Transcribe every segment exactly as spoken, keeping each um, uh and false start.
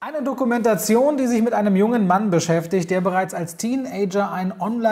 Eine Dokumentation, die sich mit einem jungen Mann beschäftigt, der bereits als Teenager ein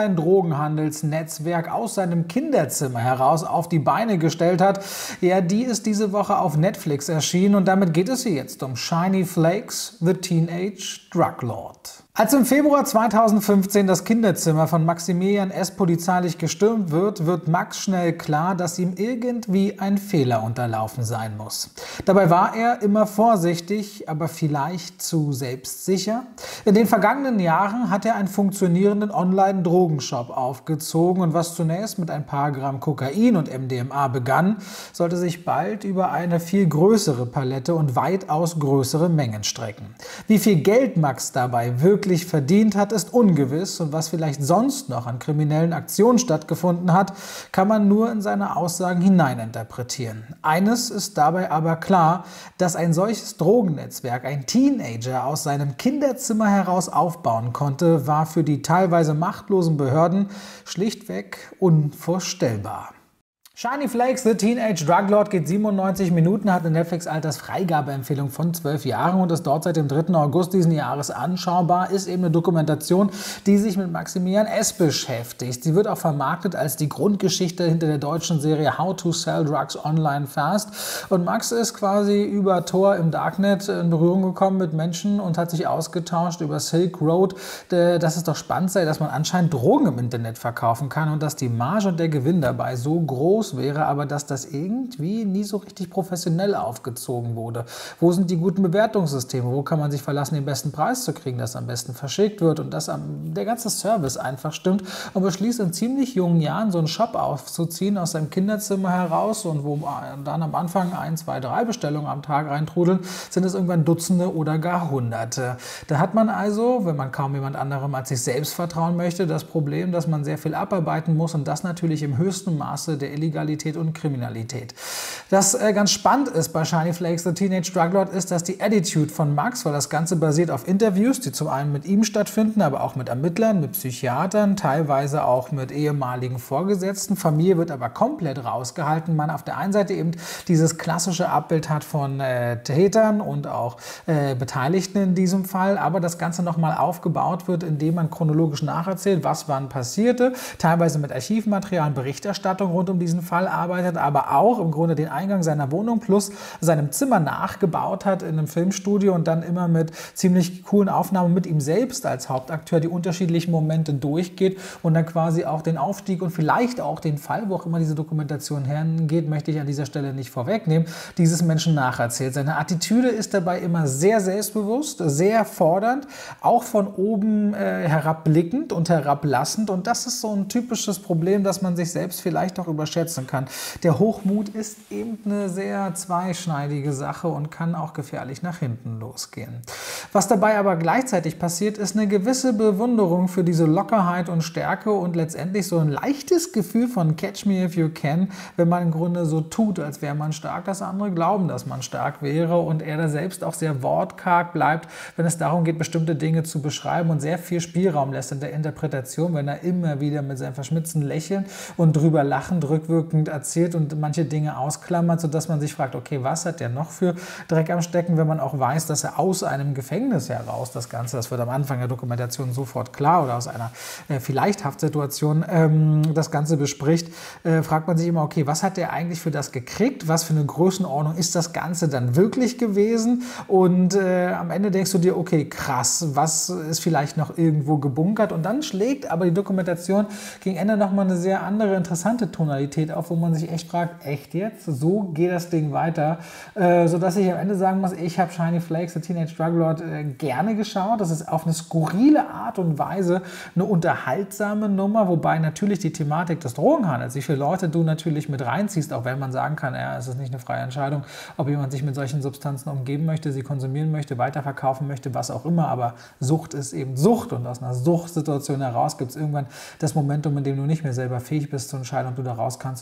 Online-Drogenhandelsnetzwerk aus seinem Kinderzimmer heraus auf die Beine gestellt hat. Ja, die ist diese Woche auf Netflix erschienen und damit geht es hier jetzt um Shiny Flakes, The Teenage Drug Lord. Als im Februar zweitausendfünfzehn das Kinderzimmer von Maximilian S. polizeilich gestürmt wird, wird Max schnell klar, dass ihm irgendwie ein Fehler unterlaufen sein muss. Dabei war er immer vorsichtig, aber vielleicht zu selbstsicher. In den vergangenen Jahren hat er einen funktionierenden Online-Drogenshop aufgezogen und was zunächst mit ein paar Gramm Kokain und M D M A begann, sollte sich bald über eine viel größere Palette und weitaus größere Mengen strecken. Wie viel Geld Max dabei wirklich verdient hat, ist ungewiss und was vielleicht sonst noch an kriminellen Aktionen stattgefunden hat, kann man nur in seine Aussagen hineininterpretieren. Eines ist dabei aber klar, dass ein solches Drogennetzwerk ein Teenager aus seinem Kinderzimmer heraus aufbauen konnte, war für die teilweise machtlosen Behörden schlichtweg unvorstellbar. Shiny Flakes, The Teenage Drug Lord geht siebenundneunzig Minuten, hat eine Netflix-Altersfreigabeempfehlung von zwölf Jahren und ist dort seit dem dritten August diesen Jahres anschaubar. Ist eben eine Dokumentation, die sich mit Maximilian S. beschäftigt. Sie wird auch vermarktet als die Grundgeschichte hinter der deutschen Serie How to Sell Drugs Online Fast. Und Max ist quasi über Tor im Darknet in Berührung gekommen mit Menschen und hat sich ausgetauscht über Silk Road, dass es doch spannend sei, dass man anscheinend Drogen im Internet verkaufen kann und dass die Marge und der Gewinn dabei so groß wäre, aber dass das irgendwie nie so richtig professionell aufgezogen wurde. Wo sind die guten Bewertungssysteme? Wo kann man sich verlassen, den besten Preis zu kriegen, dass am besten verschickt wird und dass der ganze Service einfach stimmt und beschließt in ziemlich jungen Jahren so einen Shop aufzuziehen aus seinem Kinderzimmer heraus und wo dann am Anfang ein, zwei, drei Bestellungen am Tag reintrudeln, sind es irgendwann Dutzende oder gar Hunderte. Da hat man also, wenn man kaum jemand anderem als sich selbst vertrauen möchte, das Problem, dass man sehr viel abarbeiten muss und das natürlich im höchsten Maße der Illegalität und Kriminalität. Das äh, ganz spannend ist bei Shiny Flakes, The Teenage Drug Lord, ist, dass die Attitude von Max, weil das Ganze basiert auf Interviews, die zum einen mit ihm stattfinden, aber auch mit Ermittlern, mit Psychiatern, teilweise auch mit ehemaligen Vorgesetzten. Familie wird aber komplett rausgehalten. Man auf der einen Seite eben dieses klassische Abbild hat von äh, Tätern und auch äh, Beteiligten in diesem Fall, aber das Ganze nochmal aufgebaut wird, indem man chronologisch nacherzählt, was wann passierte, teilweise mit Archivmaterial und Berichterstattung rund um diesen Fall arbeitet, aber auch im Grunde den Eingang seiner Wohnung plus seinem Zimmer nachgebaut hat in einem Filmstudio und dann immer mit ziemlich coolen Aufnahmen mit ihm selbst als Hauptakteur die unterschiedlichen Momente durchgeht und dann quasi auch den Aufstieg und vielleicht auch den Fall, wo auch immer diese Dokumentation hergeht, möchte ich an dieser Stelle nicht vorwegnehmen, dieses Menschen nacherzählt. Seine Attitüde ist dabei immer sehr selbstbewusst, sehr fordernd, auch von oben äh, herabblickend und herablassend und das ist so ein typisches Problem, dass man sich selbst vielleicht auch überschätzen kann. Der Hochmut ist eben eine sehr zweischneidige Sache und kann auch gefährlich nach hinten losgehen. Was dabei aber gleichzeitig passiert, ist eine gewisse Bewunderung für diese Lockerheit und Stärke und letztendlich so ein leichtes Gefühl von Catch me if you can, wenn man im Grunde so tut, als wäre man stark, dass andere glauben, dass man stark wäre und er da selbst auch sehr wortkarg bleibt, wenn es darum geht, bestimmte Dinge zu beschreiben und sehr viel Spielraum lässt in der Interpretation, wenn er immer wieder mit seinem verschmitzten Lächeln und drüber lachend rückwirkend erzählt und manche Dinge ausklammert, sodass man sich fragt, okay, was hat der noch für Dreck am Stecken, wenn man auch weiß, dass er aus einem Gefängnis heraus das Ganze, das wird am Anfang der Dokumentation sofort klar, oder aus einer äh, vielleicht Haftsituation ähm, das Ganze bespricht, äh, fragt man sich immer, okay, was hat der eigentlich für das gekriegt, was für eine Größenordnung ist das Ganze dann wirklich gewesen und äh, am Ende denkst du dir, okay, krass, was ist vielleicht noch irgendwo gebunkert und dann schlägt aber die Dokumentation gegen Ende nochmal eine sehr andere, interessante Tonalität auf, wo man sich echt fragt, echt jetzt? So geht das Ding weiter? Äh, sodass ich am Ende sagen muss, ich habe Shiny Flakes, The Teenage Drug Lord, äh, gerne geschaut. Das ist auf eine skurrile Art und Weise eine unterhaltsame Nummer, wobei natürlich die Thematik des Drogenhandels, wie viele Leute du natürlich mit reinziehst, auch wenn man sagen kann, ja, es ist nicht eine freie Entscheidung, ob jemand sich mit solchen Substanzen umgeben möchte, sie konsumieren möchte, weiterverkaufen möchte, was auch immer, aber Sucht ist eben Sucht und aus einer Suchtsituation heraus gibt es irgendwann das Momentum, in dem du nicht mehr selber fähig bist zu entscheiden, ob du da raus kannst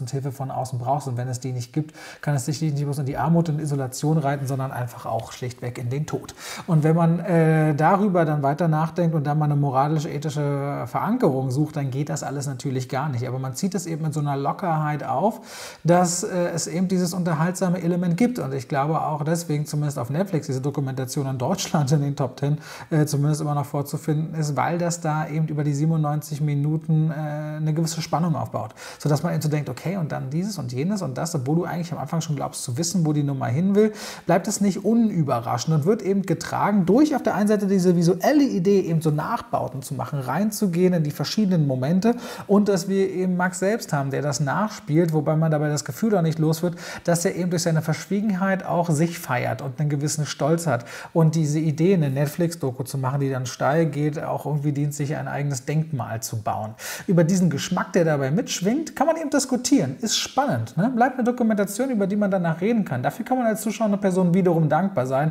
und Hilfe von außen brauchst. Und wenn es die nicht gibt, kann es dich nicht bloß in die Armut und Isolation reiten, sondern einfach auch schlichtweg in den Tod. Und wenn man äh, darüber dann weiter nachdenkt und dann mal eine moralisch-ethische Verankerung sucht, dann geht das alles natürlich gar nicht. Aber man zieht es eben mit so einer Lockerheit auf, dass äh, es eben dieses unterhaltsame Element gibt. Und ich glaube auch deswegen, zumindest auf Netflix, diese Dokumentation in Deutschland in den Top Ten äh, zumindest immer noch vorzufinden ist, weil das da eben über die siebenundneunzig Minuten äh, eine gewisse Spannung aufbaut. Sodass man eben so denkt, okay, und dann dieses und jenes und das, obwohl du eigentlich am Anfang schon glaubst zu wissen, wo die Nummer hin will, bleibt es nicht unüberraschend und wird eben getragen durch auf der einen Seite diese visuelle Idee, eben so Nachbauten zu machen, reinzugehen in die verschiedenen Momente und dass wir eben Max selbst haben, der das nachspielt, wobei man dabei das Gefühl auch nicht los wird, dass er eben durch seine Verschwiegenheit auch sich feiert und einen gewissen Stolz hat. Und diese Idee, eine Netflix-Doku zu machen, die dann steil geht, auch irgendwie dient, sich ein eigenes Denkmal zu bauen. Über diesen Geschmack, der dabei mitschwingt, kann man eben diskutieren. Ist spannend. Ne? Bleibt eine Dokumentation, über die man danach reden kann. Dafür kann man als zuschauende Person wiederum dankbar sein.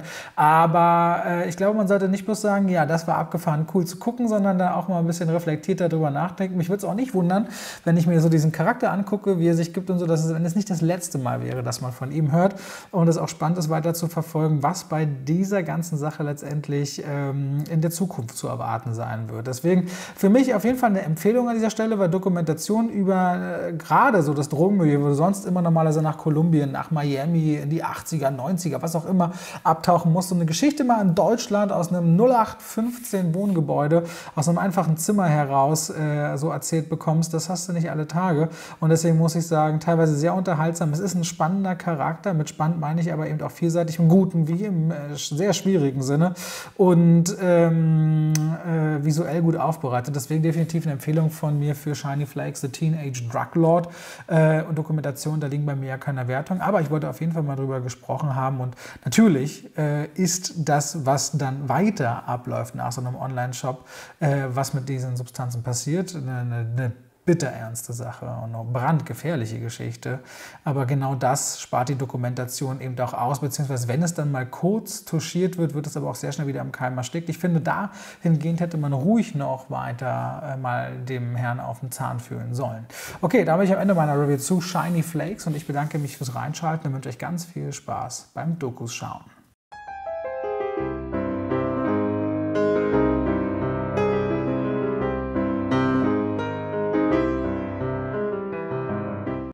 Aber äh, ich glaube, man sollte nicht bloß sagen, ja, das war abgefahren, cool zu gucken, sondern da auch mal ein bisschen reflektierter darüber nachdenken. Mich würde es auch nicht wundern, wenn ich mir so diesen Charakter angucke, wie er sich gibt und so, dass es, wenn es nicht das letzte Mal wäre, dass man von ihm hört und es auch spannend ist, weiter zu verfolgen, was bei dieser ganzen Sache letztendlich ähm, in der Zukunft zu erwarten sein wird. Deswegen für mich auf jeden Fall eine Empfehlung an dieser Stelle, weil Dokumentation über äh, gerade so das Drogenmilieu, wo du sonst immer normalerweise nach Kolumbien, nach Miami, in die achtziger, neunziger, was auch immer abtauchen musst. Und eine Geschichte mal in Deutschland aus einem null acht fünfzehn Wohngebäude, aus einem einfachen Zimmer heraus äh, so erzählt bekommst, das hast du nicht alle Tage. Und deswegen muss ich sagen, teilweise sehr unterhaltsam. Es ist ein spannender Charakter, mit spannend meine ich aber eben auch vielseitig im guten wie im äh, sehr schwierigen Sinne und ähm, äh, visuell gut aufbereitet. Deswegen definitiv eine Empfehlung von mir für Shiny Flakes, The Teenage Drug Lord. Äh, und Dokumentation, da liegen bei mir ja keine Wertung. Aber ich wollte auf jeden Fall mal drüber gesprochen haben. Und natürlich äh, ist das, was dann weiter abläuft nach so einem Online-Shop, äh, was mit diesen Substanzen passiert, eine, eine, eine bitterernste Sache und eine brandgefährliche Geschichte. Aber genau das spart die Dokumentation eben auch aus, beziehungsweise wenn es dann mal kurz touchiert wird, wird es aber auch sehr schnell wieder im Keim erstickt. Ich finde, dahingehend hätte man ruhig noch weiter äh, mal dem Herrn auf den Zahn fühlen sollen. Okay, da bin ich am Ende meiner Review zu Shiny Flakes und ich bedanke mich fürs Reinschalten und wünsche euch ganz viel Spaß beim Dokus schauen.